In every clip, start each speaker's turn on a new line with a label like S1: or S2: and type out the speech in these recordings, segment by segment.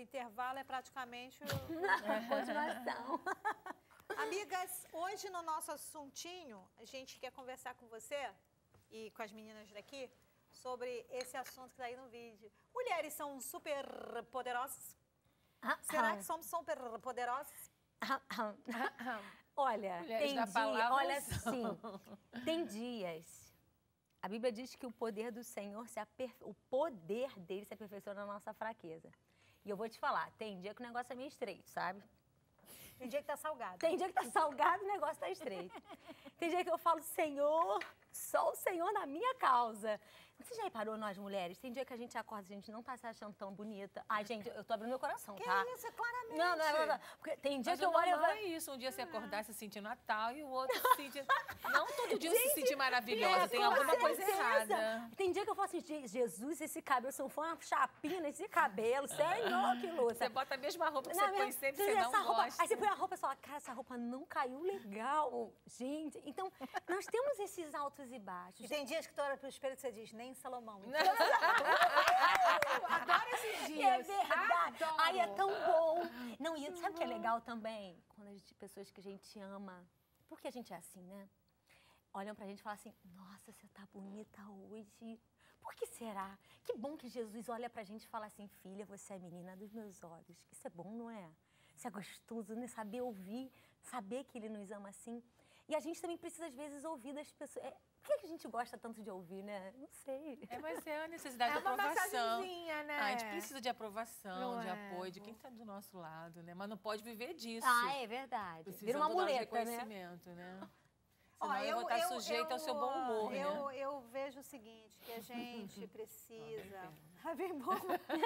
S1: intervalo é praticamente
S2: continuação.
S1: Amigas, hoje no nosso assuntinho, a gente quer conversar com você e com as meninas daqui sobre esse assunto que está aí no vídeo. Mulheres são super poderosas? Será que somos super poderosas?
S2: Olha,
S3: Mulheres
S2: tem
S3: da
S2: dias,
S3: palavra
S2: olha
S3: são.
S2: assim, tem dias. A Bíblia diz que o poder do Senhor, o poder dele se aperfeiçoa na nossa fraqueza. E eu vou te falar, tem dia que o negócio é meio estreito, sabe?
S1: Tem dia que tá salgado.
S2: Tem dia que tá salgado e o negócio tá estreito. Tem dia que eu falo, Senhor, só o Senhor na minha causa. Você já reparou, nós mulheres? Tem dia que a gente acorda, a gente não tá se achando tão bonita. Ai, gente, eu tô abrindo meu coração,
S1: Que
S2: tá?
S1: isso, claramente.
S2: Não. Porque tem dia
S3: Mas
S2: que eu olho...
S3: é isso, um dia você acordar se sentir Natal e o outro se sentir... Não todo dia se sentir maravilhosa, tem
S2: com
S3: alguma coisa
S2: certeza.
S3: errada.
S2: Tem dia que eu falo assim, Jesus, esse cabelo, se não for uma chapinha nesse cabelo, Senhor, que luta.
S3: Você bota a mesma roupa que você põe sempre, você
S2: essa
S3: não
S2: roupa,
S3: gosta.
S2: Aí você põe a roupa e fala, cara, essa roupa não caiu legal, gente. Então, nós temos esses altos e baixos.
S1: E tem dias que tu olha pro espelho e você diz, nem Salomão.
S3: Adoro esses
S2: É
S3: dias.
S2: verdade.
S3: Adoro.
S2: Ai, é tão bom. Não, e sabe o que é legal também? Quando pessoas que a gente ama, porque a gente é assim, né? Olham pra gente e falam assim, nossa, você tá bonita hoje. Por que será? Que bom que Jesus olha pra gente e fala assim, filha, você é a menina dos meus olhos. Isso é bom, não é? Isso é gostoso, né? Saber ouvir, saber que ele nos ama assim. E a gente também precisa, às vezes, ouvir das pessoas. Por que a gente gosta tanto de ouvir, né? Não sei.
S3: Mas é a necessidade de
S4: uma
S3: aprovação.
S4: massagenzinha, né?
S3: A gente precisa de aprovação,
S4: Não
S3: de
S4: é?
S3: apoio, de quem está do nosso lado, né? Mas não pode viver disso.
S2: Ah, é verdade.
S3: Precisa
S2: Vira uma
S3: do nosso
S2: muleta, né?
S3: reconhecimento, né?
S1: Ó,
S3: Senão eu vou estar sujeita ao seu bom humor, né?
S1: Eu vejo o seguinte, que a gente precisa... Ah, bem bom.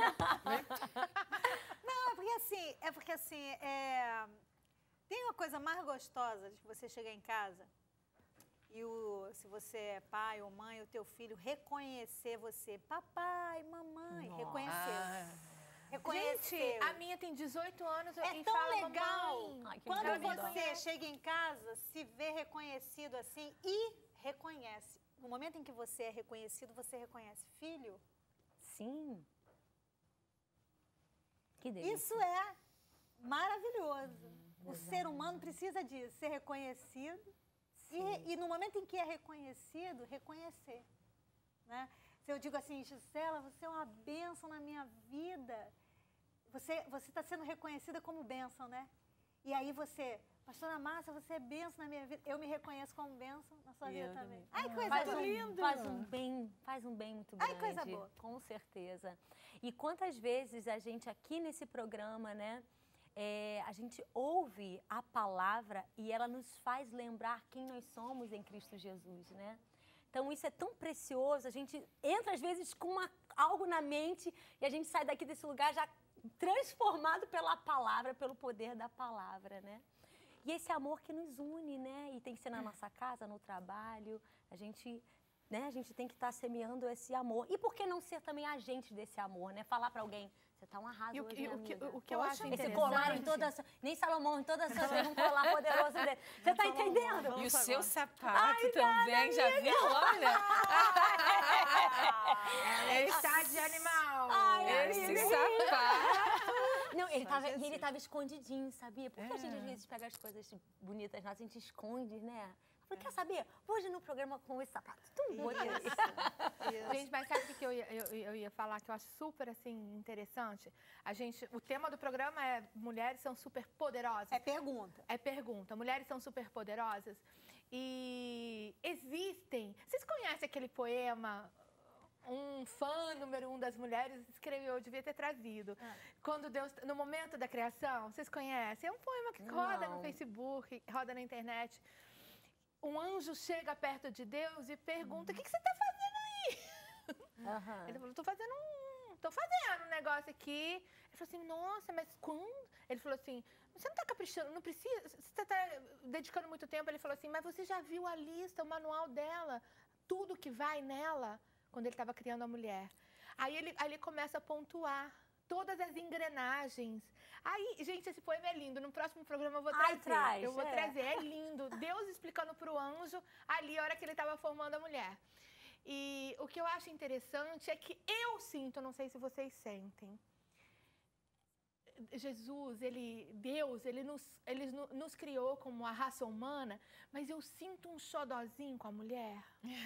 S1: Não, é porque assim, tem uma coisa mais gostosa de você chegar em casa e se você é pai ou mãe, o teu filho reconhecer você. Papai, mamãe, reconhecer. Reconhecer.
S4: Gente, a minha tem 18 anos
S1: É
S4: e
S1: tão
S4: fala,
S1: legal
S4: mamãe.
S2: Ai, que
S1: quando
S2: maravilhoso.
S1: você chega em casa, se vê reconhecido assim e reconhece. No momento em que você é reconhecido, você reconhece. Filho,
S2: Sim. Que delícia.
S1: isso é maravilhoso. O ser humano precisa disso, ser reconhecido. E no momento em que é reconhecido, reconhecer. Né? Se eu digo assim, Gisela, você é uma bênção na minha vida. Você está sendo reconhecida como bênção, né? E aí você, pastora Márcia, você é bênção na minha vida. Eu me reconheço como bênção na sua vida também. Ai, coisa linda!
S2: Faz um bem muito grande.
S1: Ai, coisa boa.
S2: Com certeza. E quantas vezes a gente aqui nesse programa, né, a gente ouve a palavra e ela nos faz lembrar quem nós somos em Cristo Jesus, né? Então, isso é tão precioso. A gente entra, às vezes, com algo na mente e a gente sai daqui desse lugar já transformado pela palavra, pelo poder da palavra, né? E esse amor que nos une, né? E tem que ser na nossa casa, no trabalho. A gente tem que estar semeando esse amor. E por que não ser também agente desse amor, né? Falar para alguém, você tá um arraso
S4: E
S2: hoje, amiga.
S4: o que eu acho
S2: Esse
S4: interessante...
S2: colar em toda a nem Salomão, em toda a sua um colar poderoso dele. Você tá entendendo?
S3: E o seu sapato também, já viu? Olha!
S4: Está de animal.
S3: Esse sapato!
S2: Não, ele tava escondidinho, sabia? Porque a gente às vezes pega as coisas bonitas nossas, a gente esconde, né? Eu falei, quer saber? Hoje no programa com esse sapato.
S4: Gente, mas sabe o que eu ia falar que eu acho super, assim, interessante? O tema do programa é Mulheres são super poderosas.
S1: É pergunta.
S4: É pergunta. Mulheres são super poderosas. E existem... Vocês conhecem aquele poema... Um fã número 1 das mulheres escreveu, eu devia ter trazido. Quando Deus, no momento da criação, vocês conhecem? É um poema que roda no Facebook, roda na internet. Um anjo chega perto de Deus e pergunta, o que você está fazendo aí? Ele falou, tô fazendo um negócio aqui. Ele falou assim, nossa, mas quando? Ele falou assim, você não está caprichando, não precisa, você está dedicando muito tempo. Ele falou assim, mas você já viu a lista, o manual dela, tudo que vai nela? Quando ele estava criando a mulher. Aí ele começa a pontuar todas as engrenagens. Aí, gente, esse poema é lindo. No próximo programa eu vou trazer. Eu vou trazer. É lindo. Deus explicando para o anjo ali, a hora que ele estava formando a mulher. E o que eu acho interessante é que eu sinto, não sei se vocês sentem, Jesus, Deus, ele nos criou como a raça humana, mas eu sinto um xodózinho com a mulher.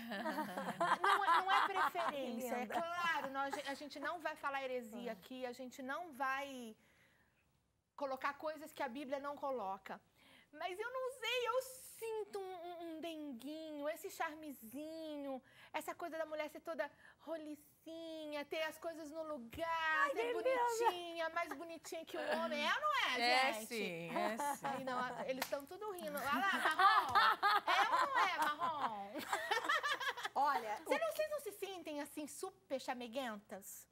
S4: Não é preferência, é claro, a gente não vai falar heresia aqui, a gente não vai colocar coisas que a Bíblia não coloca. Mas eu não sei, eu sinto um denguinho, esse charmezinho, essa coisa da mulher ser toda rolicinha, ter as coisas no lugar, ser bonitinha, mais bonitinha que o homem. É ou não é, gente?
S3: É sim.
S4: Aí, não, eles estão tudo rindo. Olha lá, Marrom. É ou não é, Marrom?
S1: Olha,
S4: Vocês não se sentem, assim, super chameguentas?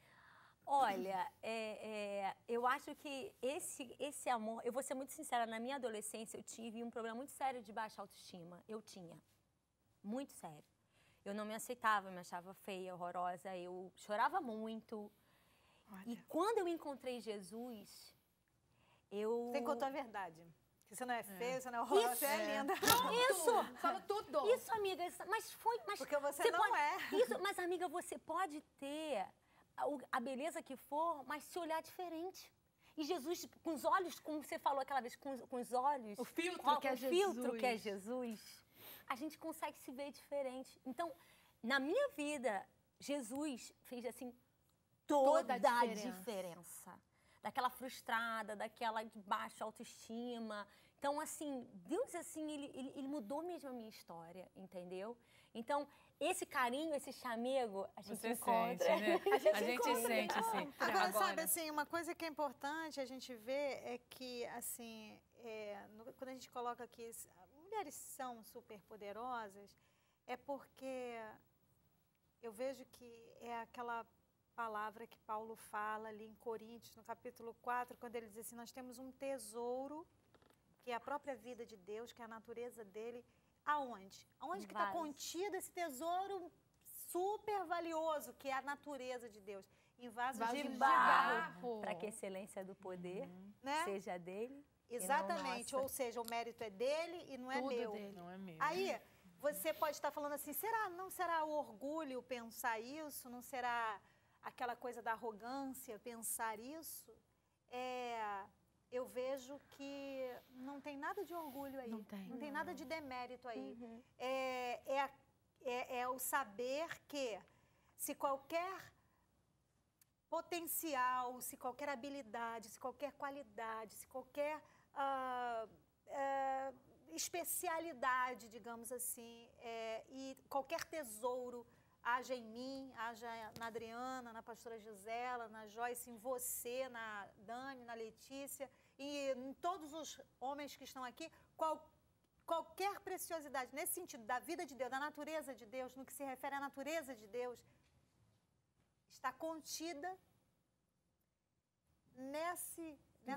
S2: Olha, eu acho que esse amor... Eu vou ser muito sincera, na minha adolescência eu tive um problema muito sério de baixa autoestima. Eu tinha. Muito sério. Eu não me aceitava, me achava feia, horrorosa, eu chorava muito.
S4: Olha.
S2: E quando eu encontrei Jesus,
S1: você encontrou a verdade. Que você não é feia, você não é horrorosa, você é linda.
S2: Isso!
S4: Fala tudo.
S2: Isso, amiga, mas foi... Mas
S1: Porque você não
S2: pode,
S1: é.
S2: Isso, mas, amiga, você pode ter a beleza que for, mas se olhar diferente. E Jesus, com os olhos, como você falou aquela vez, com os olhos...
S4: O filtro que é
S2: o filtro que é Jesus, a gente consegue se ver diferente. Então, na minha vida, Jesus fez, assim, toda a diferença. Daquela frustrada, daquela de baixa autoestima. Então, assim, Deus, assim, ele mudou mesmo a minha história, entendeu? Então, esse carinho, esse chamego, a gente encontra.
S3: Sente, né?
S2: A
S3: gente
S2: encontra.
S3: sente, sim.
S1: Agora, sabe, assim, uma coisa que é importante a gente ver é que, assim, quando a gente coloca aqui, mulheres são superpoderosas, é porque eu vejo que é aquela palavra que Paulo fala ali em Coríntios, no capítulo 4, quando ele diz assim, nós temos um tesouro, que é a própria vida de Deus, que é a natureza dele. Aonde? Aonde que está contido esse tesouro super valioso, que é a natureza de Deus? Em vasos de barro.
S2: Para que a excelência do poder seja dele.
S1: Exatamente, ou seja, o mérito é dele e não é meu.
S4: Dele.
S3: Não é meu.
S1: Aí, você pode estar falando assim, não será o orgulho pensar isso? Não será aquela coisa da arrogância pensar isso? Eu vejo que não tem nada de orgulho aí. Não tem nada de demérito aí. É o saber que se qualquer potencial, se qualquer habilidade, se qualquer qualidade, se qualquer especialidade, digamos assim, e qualquer tesouro haja em mim, haja na Adriana, na pastora Gisela, na Joyce, em você, na Dani, na Letícia e em todos os homens que estão aqui, qualquer preciosidade, nesse sentido, da vida de Deus, da natureza de Deus, no que se refere à natureza de Deus, está contida nesse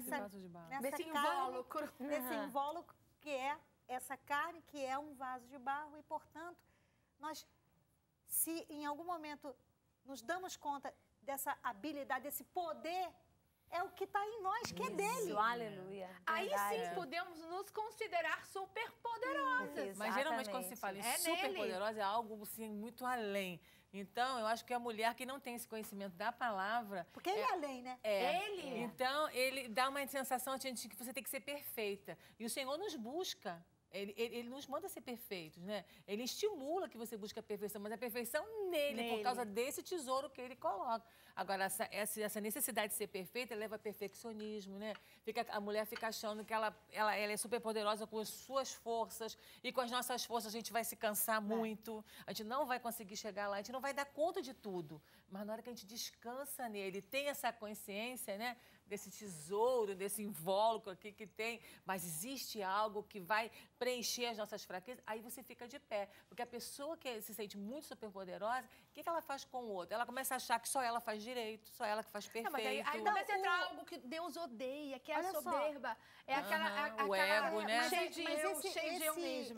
S1: invólucro que é essa carne, que é um vaso de barro, e, portanto, nós, se em algum momento nos damos conta dessa habilidade, desse poder, é o que está em nós, que é dele.
S2: Aleluia.
S4: Aí sim podemos nos considerar superpoderosas.
S3: Mas geralmente quando se fala em superpoderosa é algo assim, muito além. Então, eu acho que a mulher que não tem esse conhecimento da palavra...
S1: Porque ele é além, né?
S4: Ele.
S3: Então, ele dá uma sensação de que você tem que ser perfeita. E o Senhor nos busca. Ele nos manda ser perfeitos, né? Ele estimula que você busque a perfeição, mas a perfeição nele, por causa desse tesouro que ele coloca. Agora, essa necessidade de ser perfeita leva a perfeccionismo, né? A mulher fica achando que ela é super poderosa com as suas forças, e com as nossas forças a gente vai se cansar muito, a gente não vai conseguir chegar lá, a gente não vai dar conta de tudo. Mas na hora que a gente descansa nele, tem essa consciência, né? Desse tesouro, desse invólucro aqui que tem, mas existe algo que vai preencher as nossas fraquezas, aí você fica de pé. Porque a pessoa que se sente muito superpoderosa, o que ela faz com o outro? Ela começa a achar que só ela faz direito, só ela que faz perfeito.
S4: Mas aí começa a entrar algo que Deus odeia, que é a soberba. É
S3: o ego, né?
S4: Cheio de eu mesmo.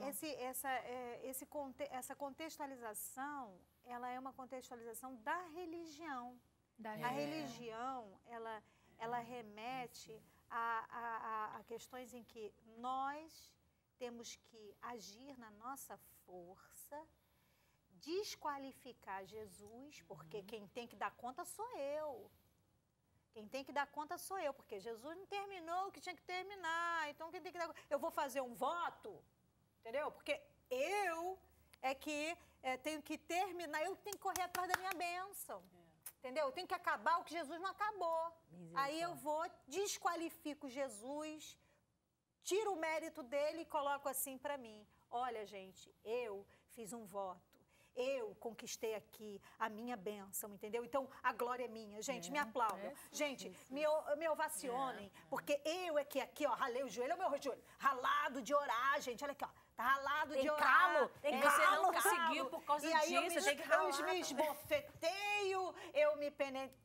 S1: Essa contextualização, ela é uma contextualização da religião. A religião, ela remete a questões em que nós temos que agir na nossa força, desqualificar Jesus, porque quem tem que dar conta sou eu. Quem tem que dar conta sou eu, porque Jesus não terminou o que tinha que terminar. Então, quem tem que dar conta? Eu vou fazer um voto, entendeu? Porque eu é que tenho que terminar, eu tenho que correr atrás da minha bênção. Entendeu? Eu tenho que acabar o que Jesus não acabou. Aí eu vou, desqualifico Jesus, tiro o mérito dele e coloco assim para mim. Olha, gente, eu fiz um voto. Eu conquistei aqui a minha bênção, entendeu? Então, a glória é minha. Gente, me aplaudam. Gente, me ovacionem. Porque eu é que aqui, ó, ralei o joelho. É o meu joelho. Ralado de orar, gente. Olha aqui, ó. Tá ralado de orar.
S2: Tem
S3: você não conseguiu por causa disso. Você tem que ralar.
S1: Eu me esbofeteio, eu me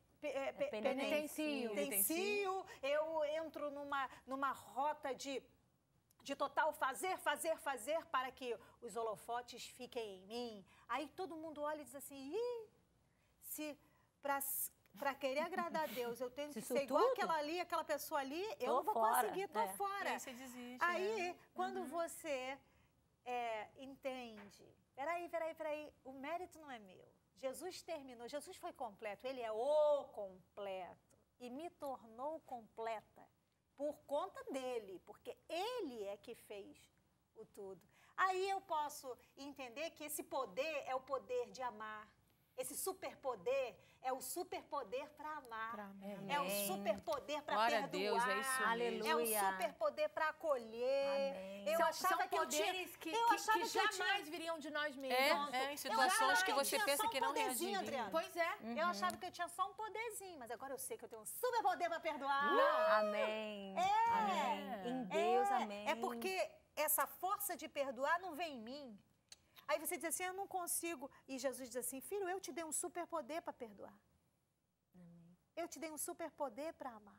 S1: penitencio, eu entro numa rota de total fazer para que os holofotes fiquem em mim. Aí todo mundo olha e diz assim, se para querer agradar a Deus eu tenho que ser igual aquela pessoa ali, eu não vou conseguir, tô fora.
S3: Aí você desiste.
S1: Aí, quando você entende, peraí, o mérito não é meu. Jesus terminou, Jesus foi completo, ele é o completo e me tornou completa. Por conta dele, porque ele é que fez o tudo. Aí eu posso entender que esse poder é o poder de amar. Esse superpoder é o superpoder para amar. É o superpoder para perdoar.
S3: Glória a Deus, é isso mesmo.
S1: É o superpoder para acolher.
S2: Amém.
S1: Eu achava
S4: são
S1: que
S4: poderes que jamais viriam de nós mesmos.
S3: Em situações que você pensa que não reagiriam.
S4: Pois é.
S1: Eu achava que eu tinha só um poderzinho, mas agora eu sei que eu tenho um superpoder para perdoar.
S2: Amém. Amém. Em Deus, amém.
S1: É porque essa força de perdoar não vem em mim. Aí você diz assim, eu não consigo. E Jesus diz assim, filho, eu te dei um superpoder para perdoar.
S2: Amém.
S1: Eu te dei um superpoder para amar.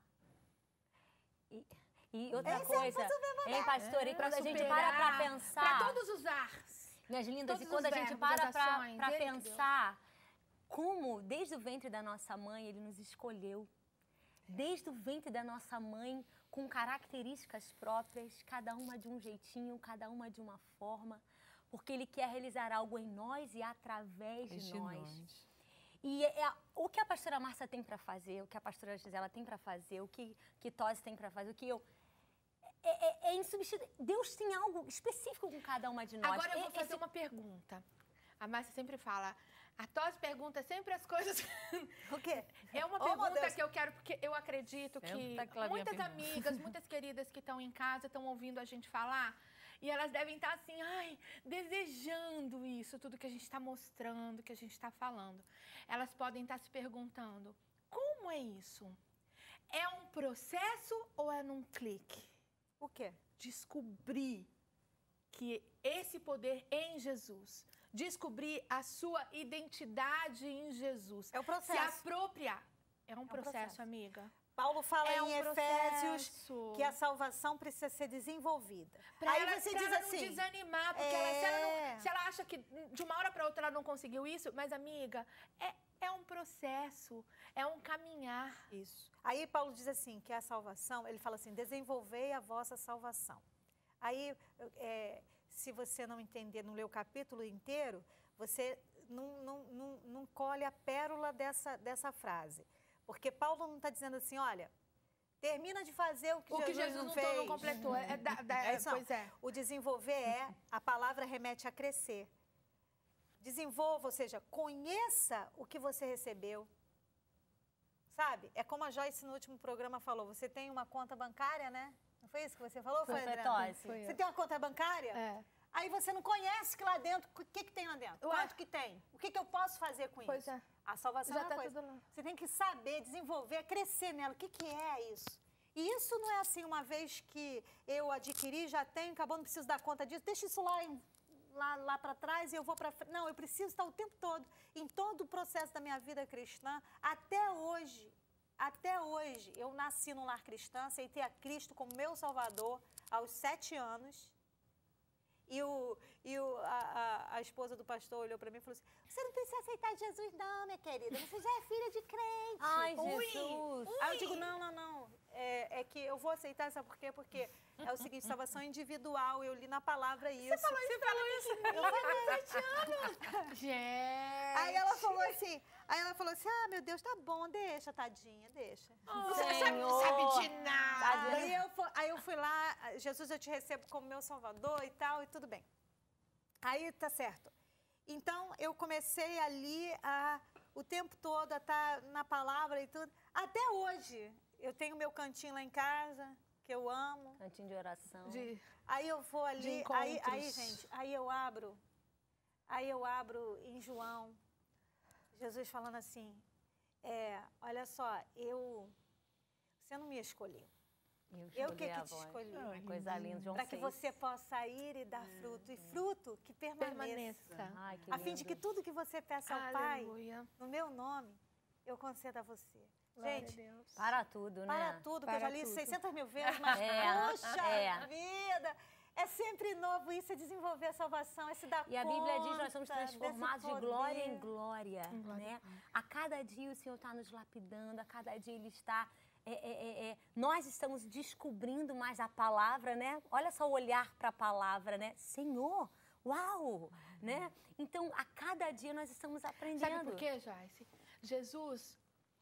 S2: E outra coisa, hein, pastor? E quando a gente para pensar...
S4: Para todos os ars.
S2: Minhas lindas, e
S4: Todos
S2: quando a
S4: os
S2: gente
S4: verbos,
S2: para
S4: as ações,
S2: para
S4: ele que
S2: pensar como, desde o ventre da nossa mãe, ele nos escolheu. Desde o ventre da nossa mãe, com características próprias, cada uma de um jeitinho, cada uma de uma forma, porque ele quer realizar algo em nós e através de nós. E o que a pastora Márcia tem para fazer, o que a pastora Gisela tem para fazer, o que Tosi tem para fazer, o que eu... É insubstituível. Deus tem algo específico com cada uma de nós.
S4: Agora eu vou fazer uma pergunta. A Márcia sempre fala... A Tosi pergunta sempre as coisas...
S1: O quê?
S4: É uma pergunta que eu quero, porque eu acredito que muitas amigas, muitas queridas que estão em casa, estão ouvindo a gente falar, e elas devem estar assim, desejando isso, tudo que a gente está mostrando, que a gente está falando. Elas podem estar se perguntando, como é isso? É um processo ou é num clique?
S1: O quê?
S4: Descobrir que esse poder em Jesus... Descobrir a sua identidade em Jesus.
S1: É o processo.
S4: Se apropriar. É um processo, amiga.
S1: Paulo fala em Efésios que a salvação precisa ser desenvolvida. Aí você diz assim...
S4: não desanimar, porque se ela acha que de uma hora para outra ela não conseguiu isso, mas, amiga, é um processo, é um caminhar.
S1: Isso. Aí Paulo diz assim, que a salvação, ele fala assim, desenvolvei a vossa salvação. Aí... se você não entender, não ler o capítulo inteiro, você não colhe a pérola dessa frase. Porque Paulo não está dizendo assim, olha, termina de fazer o que Jesus não fez.
S4: Não completou. Pois é.
S1: O desenvolver a palavra remete a crescer. Desenvolva, ou seja, conheça o que você recebeu. Sabe? É como a Joyce no último programa falou, você tem uma conta bancária, né? Não foi isso que você falou? Foi, André? Você tem uma conta bancária? Aí você não conhece que lá dentro, o que tem lá dentro? Quanto que tem? O que eu posso fazer com isso? A salvação é uma coisa. Você tem que saber, desenvolver, crescer nela. O que é isso? E isso não é assim, uma vez que eu adquiri, já tenho, acabou, não preciso dar conta disso, deixa isso lá para trás e eu vou para frente. Não, eu preciso estar o tempo todo, em todo o processo da minha vida cristã, até hoje. Até hoje, eu nasci num lar cristão, aceitei a Cristo como meu Salvador aos 7 anos. E a esposa do pastor olhou para mim e falou assim, você não precisa aceitar Jesus não, minha querida, você já é filha de crente.
S2: Ai, Jesus.
S1: Aí eu digo, não. É que eu vou aceitar, sabe por quê? Porque é o seguinte, salvação individual, eu li na palavra isso.
S4: Você falou isso?
S1: Eu falei.
S4: 7 anos.
S1: Aí ela falou assim, ah, meu Deus, tá bom, deixa, tadinha, deixa.
S4: Você não sabe de nada.
S1: Aí eu fui lá, Jesus, eu te recebo como meu salvador e tal, e tudo bem. Aí tá certo. Então, eu comecei ali o tempo todo a estar na palavra e tudo. Até hoje, eu tenho meu cantinho lá em casa, que eu amo.
S2: Cantinho de oração.
S1: Aí eu vou ali, gente, aí eu abro em João, Jesus falando assim, olha só, você não me escolheu. Eu que te escolhi.
S2: Coisa linda, João
S1: para que
S2: 6.
S1: você possa ir e dar fruto, e fruto que permaneça.
S2: Ai, que
S1: a fim de que tudo que você peça ao Pai, no meu nome, eu conceda a você. Gente,
S2: para tudo, né?
S1: Para tudo, que eu já li 600 mil vezes, mas poxa vida! É sempre novo isso, é desenvolver a salvação, é se dar conta.
S2: E a Bíblia diz que nós somos transformados de glória em glória, né? A cada dia o Senhor está nos lapidando, a cada dia Ele está... nós estamos descobrindo mais a palavra, né? Olha só o olhar para a palavra, né? Senhor, uau! Né? Então, a cada dia nós estamos aprendendo.
S4: Sabe por quê, Joyce? Jesus,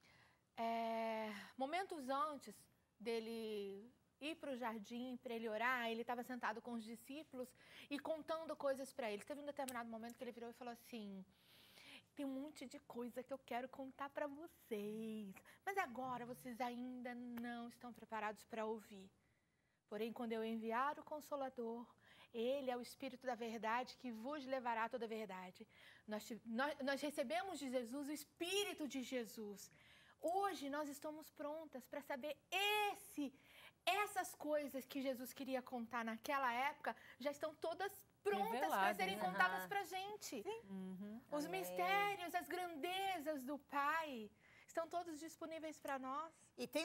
S4: momentos antes dele ir para o jardim, para ele orar, ele estava sentado com os discípulos e contando coisas para eles. Teve um determinado momento que ele virou e falou assim... Tem um monte de coisa que eu quero contar para vocês, mas agora vocês ainda não estão preparados para ouvir. Porém, quando eu enviar o Consolador, Ele é o Espírito da verdade que vos levará a toda a verdade. Nós recebemos de Jesus o Espírito de Jesus. Hoje nós estamos prontas para saber essas coisas que Jesus queria contar naquela época, já estão todas prontas para serem contadas para a gente. Os mistérios, as grandezas do Pai estão todos disponíveis para nós.
S1: E tem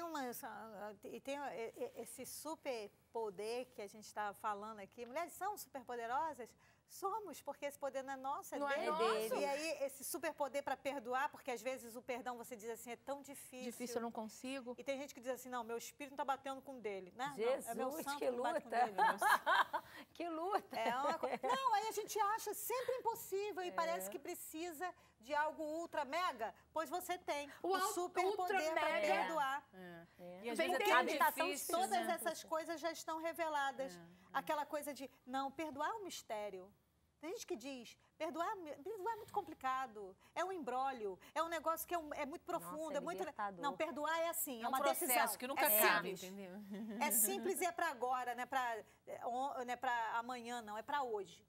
S1: esse super poder que a gente está falando aqui. Mulheres são super poderosas? Somos, porque esse poder não é nosso, é dele. E aí, esse superpoder para perdoar, porque às vezes o perdão, você diz assim, é tão difícil.
S4: Difícil, eu não consigo.
S1: E tem gente que diz assim, não, meu espírito não está batendo com o dele, né?
S2: Jesus,
S1: não, é meu santo
S2: que luta.
S1: bate com dele,
S2: que luta.
S1: Não, aí a gente acha sempre impossível e parece que precisa de algo ultra mega, pois você tem o superpoder para perdoar.
S3: E às vezes é difícil,
S1: todas essas coisas já estão reveladas. Aquela coisa de, não, perdoar é um mistério. Tem gente que diz, perdoar é muito complicado, é um imbróglio, é um negócio que é muito profundo.
S2: Nossa,
S1: libertador. Não, perdoar é assim, é uma
S3: processo
S1: decisão.
S3: Que nunca acaba, entendeu?
S1: É simples e é para agora, não é para amanhã, não, é para hoje.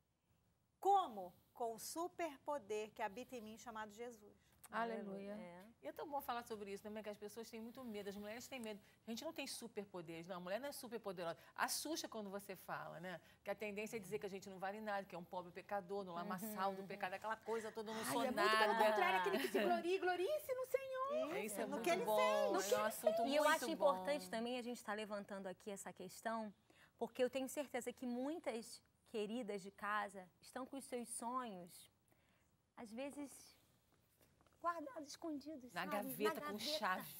S1: Como? Com o superpoder que habita em mim, chamado Jesus.
S4: Aleluia.
S3: E é tão bom falar sobre isso também, que as pessoas têm muito medo, as mulheres têm medo. A gente não tem superpoderes, não, a mulher não é superpoderosa. Assusta quando você fala, né? Que a tendência é dizer que a gente não vale nada, que é um pobre pecador, no lamaçal do pecado, aquela coisa toda, não sou nada.
S4: É muito pelo contrário, aquele que se glorie-se no Senhor.
S3: Isso é
S1: no
S3: muito
S1: que ele
S3: bom,
S1: fez.
S3: é um assunto muito bom.
S2: E eu acho importante também a gente estar levantando aqui essa questão, porque eu tenho certeza que muitas queridas de casa estão com os seus sonhos, às vezes... guardados, escondidos,
S3: na gaveta com chave.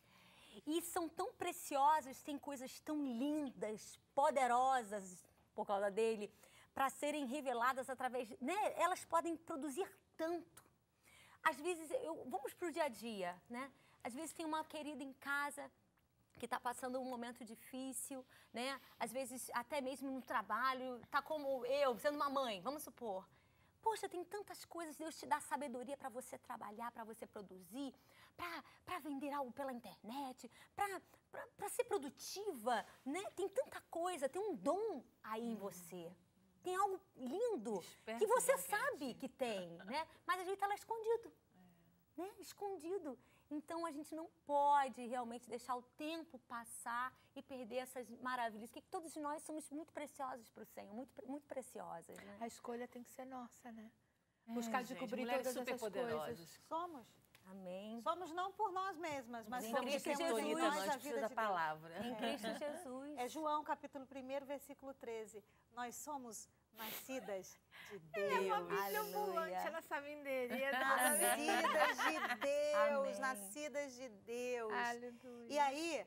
S2: E são tão preciosos, tem coisas tão lindas, poderosas por causa dele, para serem reveladas através, né? Elas podem produzir tanto. Às vezes, vamos para o dia a dia, né? Às vezes tem uma querida em casa que está passando um momento difícil, né? Às vezes até mesmo no trabalho, tá como eu, sendo uma mãe, vamos supor. Poxa, tem tantas coisas, Deus te dá sabedoria para você trabalhar, para você produzir, para vender algo pela internet, para ser produtiva, né? Tem tanta coisa, tem um dom aí em você. Tem algo lindo que você sabe que tem, né? Mas a gente está lá escondido, né? Escondido. Então, a gente não pode realmente deixar o tempo passar e perder essas maravilhas, que todos nós somos muito preciosos para o Senhor, muito preciosas, né?
S4: A escolha tem que ser nossa, né? Buscar descobrir todas essas coisas.
S1: Somos.
S2: Amém.
S1: Somos não por nós mesmas, mas
S2: Em
S1: porque
S2: Cristo
S1: temos
S2: Jesus,
S1: em nós a vida
S3: da
S1: de
S3: palavra.
S2: Em Cristo Jesus.
S1: É João, capítulo 1, versículo 13. Nós somos nascidas de Deus.
S4: É uma Bíblia ambulante, ela sabe endereço.
S1: Nascidas de Deus,
S2: Amém.
S1: Nascidas de Deus.
S4: Aleluia.
S1: E aí,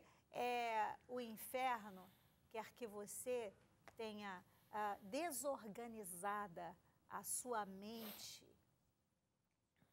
S1: o inferno quer que você tenha desorganizada a sua mente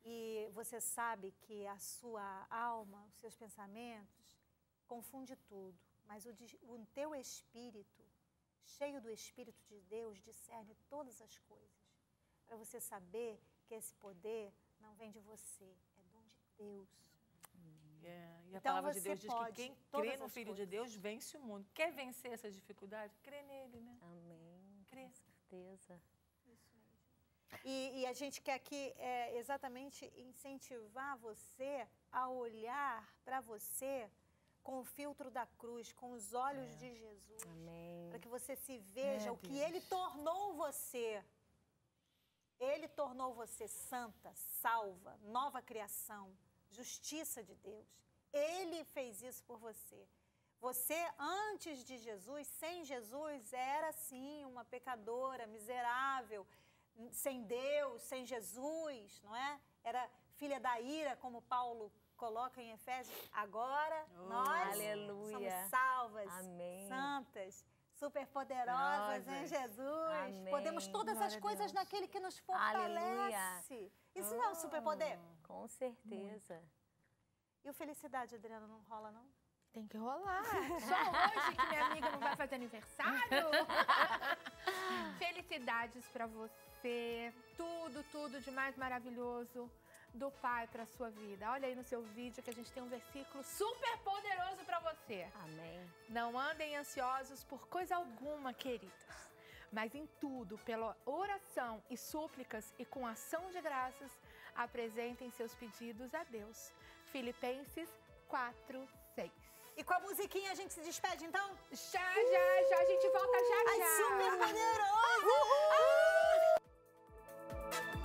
S1: você sabe que a sua alma, os seus pensamentos, confunde tudo. Mas o teu espírito, cheio do Espírito de Deus, discerne todas as coisas. Para você saber que esse poder não vem de você, é dom de Deus.
S3: E a
S1: Então,
S3: palavra de
S1: você
S3: Deus diz que
S1: pode
S3: quem
S1: todas
S3: crê no
S1: as
S3: Filho de
S1: coisas.
S3: Deus vence o mundo. Quer vencer essas dificuldades? Crê nele, né?
S2: Amém.
S3: Crê.
S2: Com certeza.
S1: Isso mesmo. E a gente quer aqui exatamente incentivar você a olhar para você com o filtro da cruz, com os olhos de Jesus.
S2: Amém.
S1: Para que você se veja o que
S3: Deus.
S1: Ele tornou você. Ele tornou você santa, salva, nova criação, justiça de Deus. Ele fez isso por você. Você, antes de Jesus, sem Jesus, era sim uma pecadora, miserável, sem Deus, sem Jesus, não é? Era filha da ira, como Paulo coloca em Efésios. Agora nós
S2: aleluia.
S1: somos salvas,
S2: Amém.
S1: santas, superpoderosas em
S3: Poderosas.
S1: Jesus.
S2: Amém.
S1: Podemos todas
S3: Glória
S1: as
S3: a
S1: coisas
S3: Deus.
S1: naquele que nos
S2: Aleluia.
S1: fortalece. Isso não é um superpoder?
S2: Com certeza.
S1: E o felicidade, Adriana, não rola, não?
S4: Tem que rolar. Só hoje que minha amiga não vai fazer aniversário. Felicidades pra você. Tudo de mais maravilhoso do Pai pra sua vida. Olha aí no seu vídeo que a gente tem um versículo super poderoso pra você.
S2: Amém.
S4: Não andem ansiosos por coisa alguma, queridos, mas em tudo, pela oração e súplicas e com ação de graças, apresentem seus pedidos a Deus. Filipenses 4:6.
S1: E com a musiquinha a gente se despede, então?
S4: Já, a gente volta já.
S1: Ai, super poderoso!